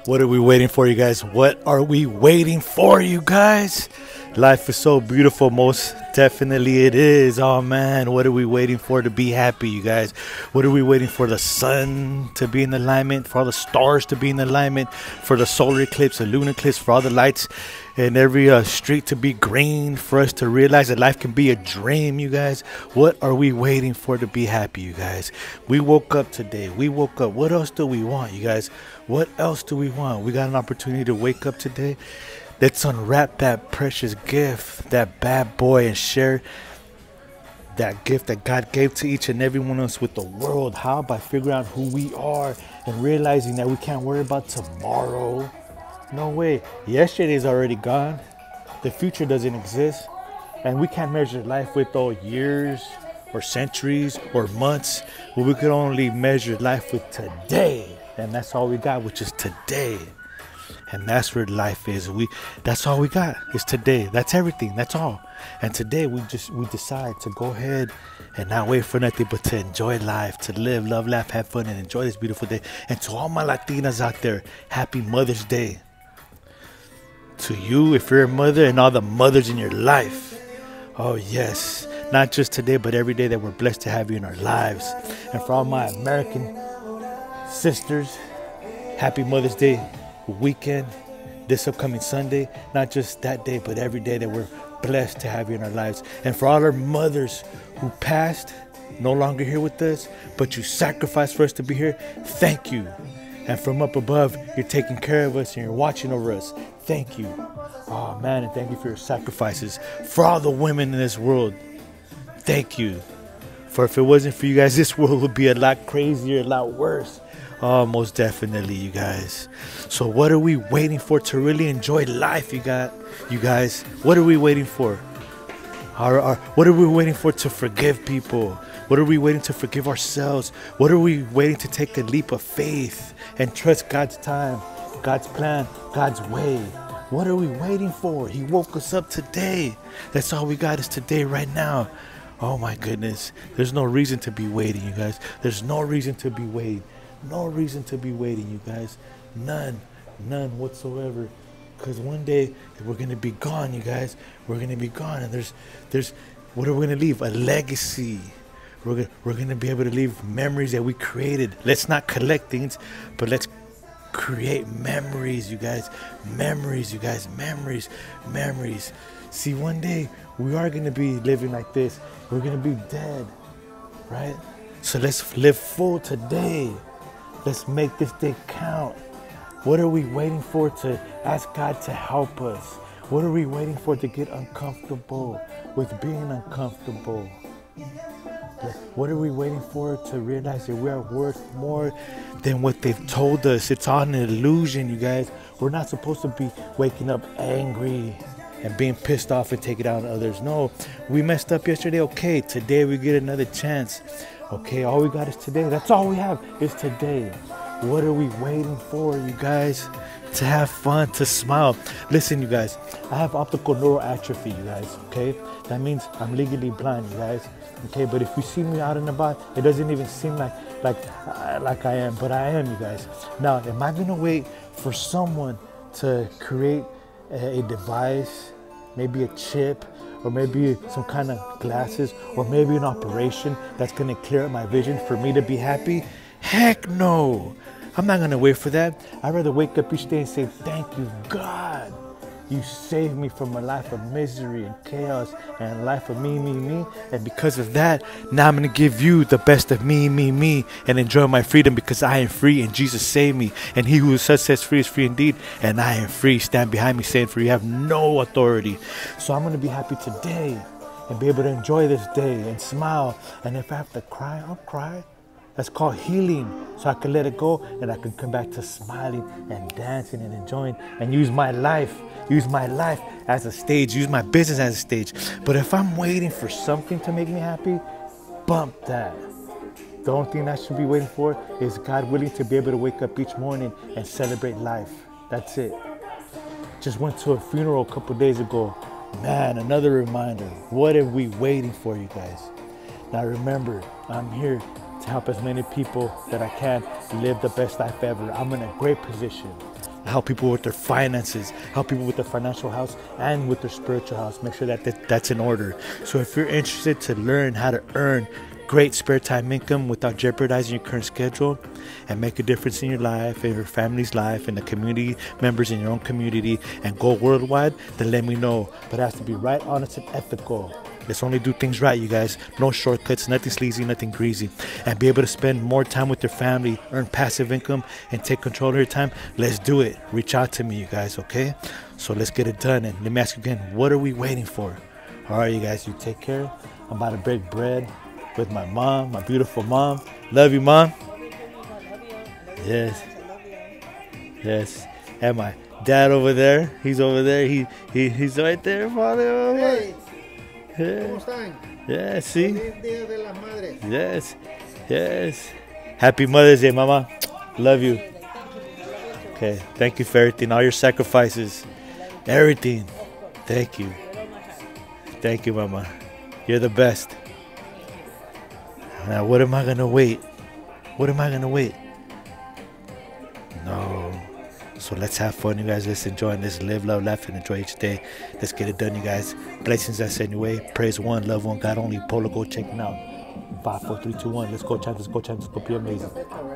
What are we waiting for, you guys? What are we waiting for, you guys? Life is so beautiful. Most definitely it is. Oh man, what are we waiting for to be happy, you guys? What are we waiting for? The sun to be in alignment, for all the stars to be in alignment, for the solar eclipse, the lunar eclipse, for all the lights in every street to be green, for us to realize that life can be a dream, you guys. What are we waiting for to be happy, you guys? We woke up today. We woke up. What else do we want, you guys? What else do we want? We got an opportunity to wake up today. Let's unwrap that precious gift, that bad boy, and share that gift that God gave to each and every one of us with the world. How? By figuring out who we are and realizing that we can't worry about tomorrow. No way. Yesterday's already gone. The future doesn't exist. And we can't measure life with years or centuries or months. But we can only measure life with today. And that's all we got, which is today. And that's where life is. That's all we got is today. That's everything. That's all. And today we decide to go ahead and not wait for nothing but to enjoy life, to live, love, laugh, have fun, and enjoy this beautiful day. And to all my Latinas out there, happy Mother's Day. To you, if you're a mother, and all the mothers in your life. Oh yes, not just today, but every day that we're blessed to have you in our lives. And for all my American sisters, happy Mother's Day weekend, this upcoming Sunday. Not just that day, but every day that we're blessed to have you in our lives. And for all our mothers who passed, no longer here with us, but you sacrificed for us to be here, thank you. And from up above, you're taking care of us and you're watching over us. Thank you. Oh man, and thank you for your sacrifices. For all the women in this world, thank you. For if it wasn't for you guys, this world would be a lot crazier, a lot worse. Oh, most definitely, you guys. So what are we waiting for to really enjoy life, you guys? What are we waiting for? What are we waiting for to forgive people? What are we waiting to forgive ourselves? What are we waiting to take a leap of faith and trust God's time, God's plan, God's way? What are we waiting for? He woke us up today. That's all we got is today, right now. Oh my goodness. There's no reason to be waiting, you guys. There's no reason to be waiting. No reason to be waiting, you guys. None whatsoever. Because one day we're going to be gone, you guys. We're going to be gone. And there's what are we going to leave? A legacy. We're going to be able to leave memories that we created. Let's not collect things, but let's create memories, you guys. Memories, you guys. Memories. See, one day we are going to be living like this. We're going to be dead, right? So let's live full today. Let's make this day count. What are we waiting for to ask God to help us? What are we waiting for to get uncomfortable with being uncomfortable? What are we waiting for to realize that we are worth more than what they've told us? It's all an illusion, you guys. We're not supposed to be waking up angry and being pissed off and take it out on others. No, we messed up yesterday. Okay, today we get another chance. Okay, all we got is today. That's all we have is today. What are we waiting for, you guys? To have fun, to smile. Listen, you guys, I have optical neural atrophy, you guys, okay? That means I'm legally blind, you guys, okay? But if you see me out and about, it doesn't even seem like I am, but I am, you guys. Now, am I gonna wait for someone to create a device, maybe a chip, or maybe some kind of glasses, or maybe an operation that's gonna clear up my vision for me to be happy? Heck no. I'm not gonna wait for that. I'd rather wake up each day and say, thank you, God. You saved me from a life of misery and chaos and a life of me. And because of that, now I'm gonna give you the best of me, and enjoy my freedom because I am free and Jesus saved me. And he who sets free is free indeed. And I am free. Stand behind me saying, for you have no authority. So I'm gonna be happy today and be able to enjoy this day and smile. And if I have to cry, I'll cry. That's called healing. So I can let it go and I can come back to smiling and dancing and enjoying and use my life as a stage, use my business as a stage. But if I'm waiting for something to make me happy, bump that. The only thing I should be waiting for is God willing to be able to wake up each morning and celebrate life. That's it. Just went to a funeral a couple days ago. Man, another reminder. What are we waiting for, you guys? Now remember, I'm here to help as many people that I can live the best life ever. I'm in a great position. help people with their finances, help people with their financial house and with their spiritual house. Make sure that's in order. So if you're interested to learn how to earn great spare time income without jeopardizing your current schedule and make a difference in your life, in your family's life, in the community members in your own community, and go worldwide, then let me know. But it has to be right, honest, and ethical. Let's only do things right, you guys. No shortcuts, nothing sleazy, nothing greasy. And be able to spend more time with your family, earn passive income, and take control of your time. Let's do it. Reach out to me, you guys, okay? So let's get it done. And let me ask you again, what are we waiting for? All right, you guys, you take care. I'm about to break bread with my mom, my beautiful mom. Love you, Mom. Yes. Yes. And my dad over there. He's over there. He's right there, Father. Hey. Yeah. ¿Cómo están? Yeah, see? Feliz Día de las Madres. Yes. Yes. Happy Mother's Day, Mama. Love you. Okay. Thank you for everything. All your sacrifices. Everything. Thank you. Thank you, Mama. You're the best. Now, what am I going to wait? What am I going to wait? No. So let's have fun, you guys. Let's enjoy and let's live, love, laugh, and enjoy each day. Let's get it done, you guys. Blessings, I said anyway. Praise one, love one, God only. Polo, go check it out. 5, 4, 3, 2, 1. Let's go, champs. Let's go, champs. Let's go be amazing.